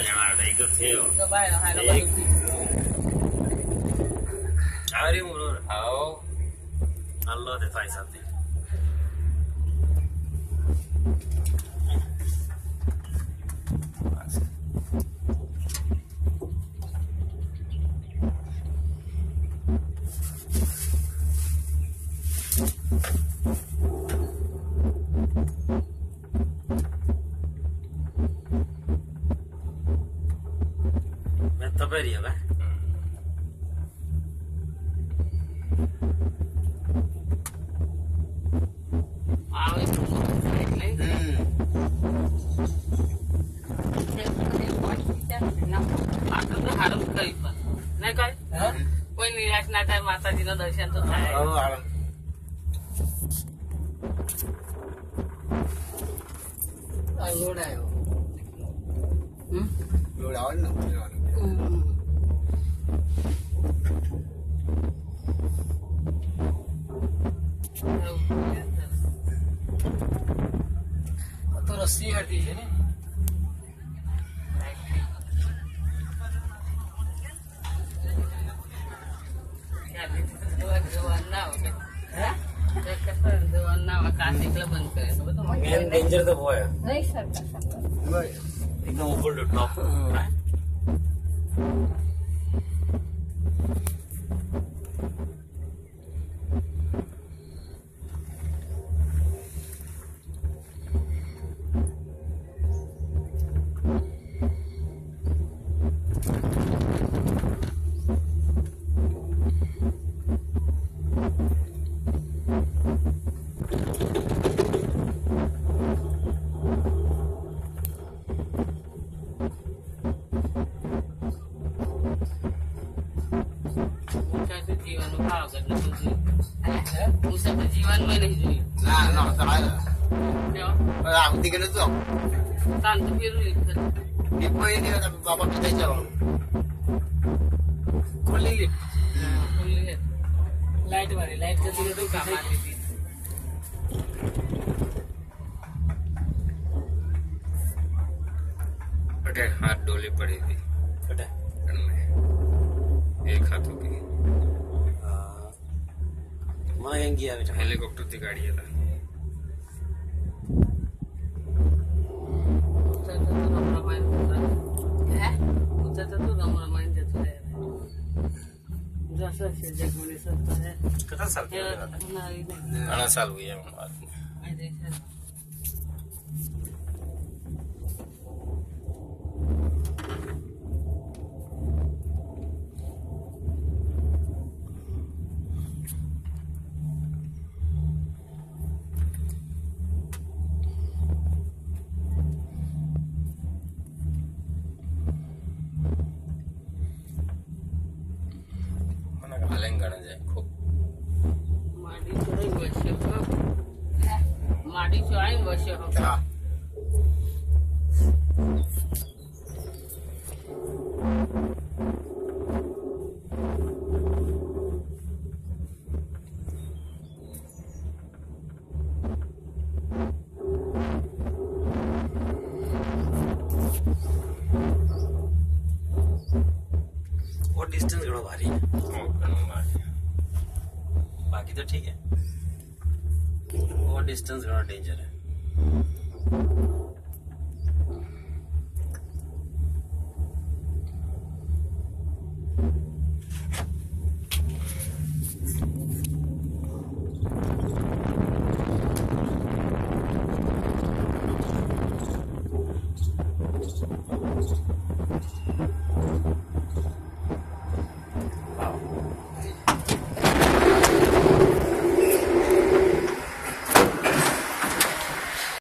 जनावर एक थे हो तो भाई हां एक अरे मुरो आओ अल्लाह दे फाई साथी मैं तो पैरी है भाई माताजी ना दर्शन तो થાય લોડ આવ્યો લોડ આવે ને તો રસ્સી હતી છે ને मेन डेंजर तो वो है नहीं सर एकदम ऊपर टू टॉप जीवन में नहीं जुई ना ना तमारा क्यों हम दिखे ना तो tanto फिर डिपो ये नहीं बाबा किधर जाओ खोली लाइट वाली लाइट जल्दी तो काम आती थी अटे हाथ डोली पड़ी थी अटे एक हाथों की वहाँ कहीं गया बेटा हेलीकॉप्टर की गाड़ी है कितना साल घना साल हुई है तेलंगाना जाए खूब माडी चोई वर्ष हो और डिस्टेंस घणो भारी है बाकी तो ठीक है और डिस्टेंस घणो डेंजर है